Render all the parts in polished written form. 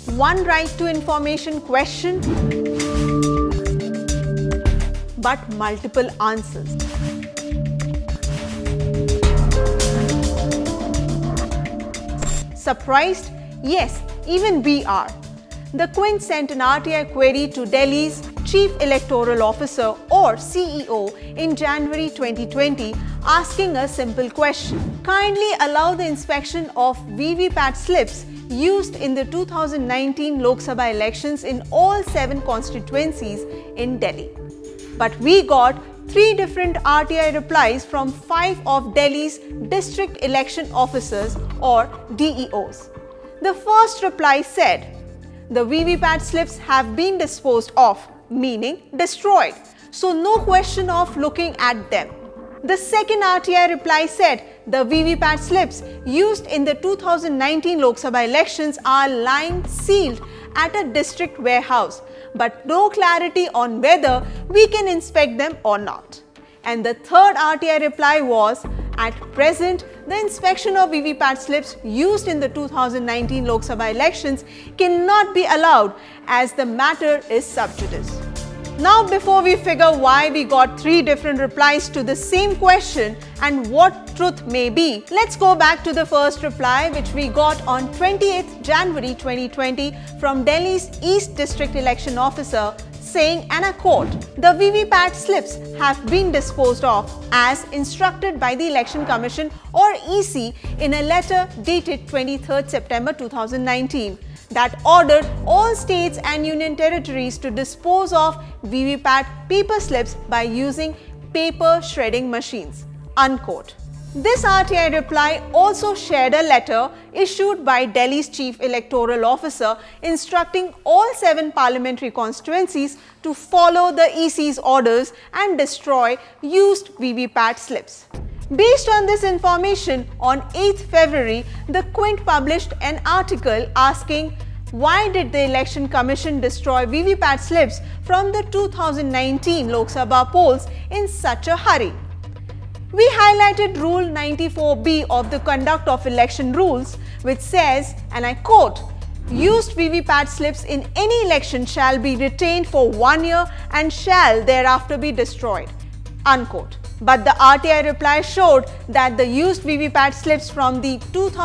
one right to information question, but multiple answers. Surprised? Yes, even we are. The Quint sent an RTI query to Delhi's Chief Electoral Officer or CEO in January 2020 asking a simple question. Kindly allow the inspection of VVPAT slips used in the 2019 Lok Sabha elections in all 7 constituencies in Delhi. But we got 3 different RTI replies from 5 of Delhi's District Election Officers or DEOs. The first reply said, the VVPAT slips have been disposed of, meaning destroyed, so no question of looking at them. The second RTI reply said, the VVPAT slips used in the 2019 Lok Sabha elections are lying sealed at a district warehouse, but no clarity on whether we can inspect them or not. And the third RTI reply was, at present, the inspection of VVPAT slips used in the 2019 Lok Sabha elections cannot be allowed as the matter is sub judice. Now, before we figure why we got 3 different replies to the same question and what truth may be, let's go back to the first reply which we got on 28th January 2020 from Delhi's East District Election Officer saying, and I quote, the VVPAT slips have been disposed of as instructed by the Election Commission or EC in a letter dated 23rd September 2019 that ordered all states and union territories to dispose of VVPAT paper slips by using paper shredding machines, unquote. This RTI reply also shared a letter issued by Delhi's Chief Electoral Officer instructing all 7 parliamentary constituencies to follow the EC's orders and destroy used VVPAT slips. Based on this information, on 8th February, the Quint published an article asking why did the Election Commission destroy VVPAT slips from the 2019 Lok Sabha polls in such a hurry. We highlighted Rule 94B of the Conduct of Election Rules, which says, and I quote, used VVPAT slips in any election shall be retained for 1 year and shall thereafter be destroyed, unquote. But the RTI reply showed that the used VVPAT slips from the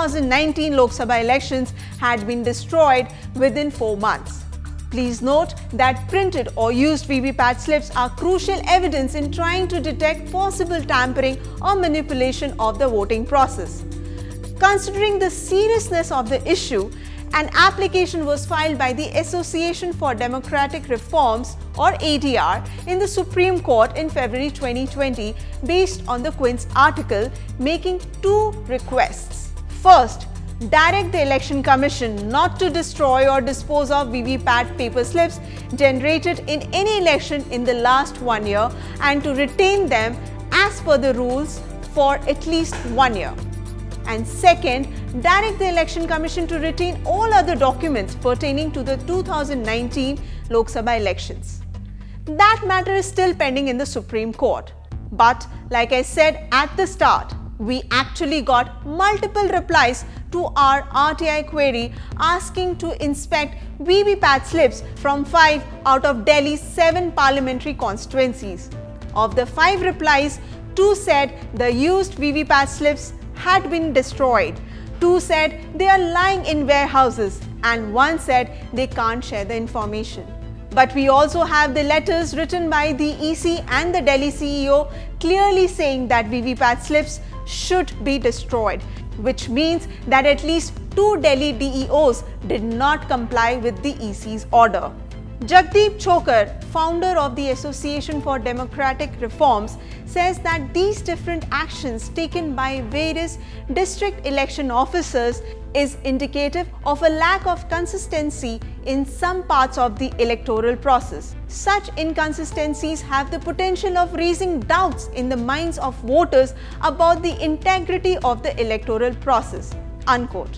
2019 Lok Sabha elections had been destroyed within 4 months. Please note that printed or used VVPAT slips are crucial evidence in trying to detect possible tampering or manipulation of the voting process. Considering the seriousness of the issue, an application was filed by the Association for Democratic Reforms or ADR in the Supreme Court in February 2020 based on the Quint's article, making 2 requests. First, direct the Election Commission not to destroy or dispose of VVPAT paper slips generated in any election in the last 1 year and to retain them as per the rules for at least 1 year. And second, direct the Election Commission to retain all other documents pertaining to the 2019 Lok Sabha elections. That matter is still pending in the Supreme Court. But like I said at the start, we actually got multiple replies to our RTI query asking to inspect VVPAT slips from 5 out of Delhi's 7 parliamentary constituencies. Of the 5 replies, 2 said the used VVPAT slips had been destroyed, 2 said they are lying in warehouses, and 1 said they can't share the information. But we also have the letters written by the EC and the Delhi CEO clearly saying that VVPAT slips should be destroyed, which means that at least 2 Delhi DEOs did not comply with the EC's order. Jagdeep Chokar, founder of the Association for Democratic Reforms, says that these different actions taken by various district election officers is indicative of a lack of consistency in some parts of the electoral process. Such inconsistencies have the potential of raising doubts in the minds of voters about the integrity of the electoral process, unquote.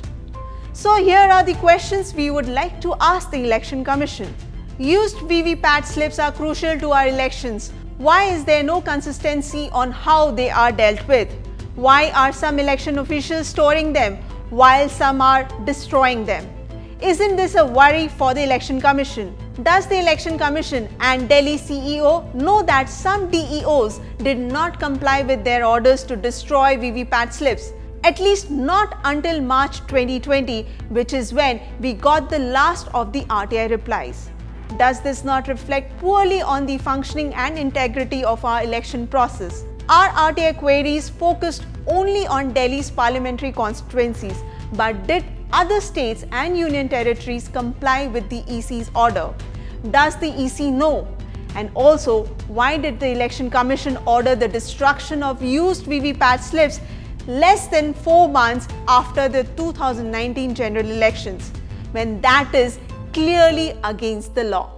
So here are the questions we would like to ask the Election Commission. Used VVPAT slips are crucial to our elections. Why is there no consistency on how they are dealt with? Why are some election officials storing them while some are destroying them? Isn't this a worry for the Election Commission? Does the Election Commission and Delhi CEO know that some DEOs did not comply with their orders to destroy VVPAT slips? At least not until March 2020, which is when we got the last of the RTI replies. Does this not reflect poorly on the functioning and integrity of our election process? Our RTI queries focused only on Delhi's parliamentary constituencies, but did other states and union territories comply with the EC's order? Does the EC know? And also, why did the Election Commission order the destruction of used VVPAT slips less than 4 months after the 2019 general elections, when that is clearly against the law?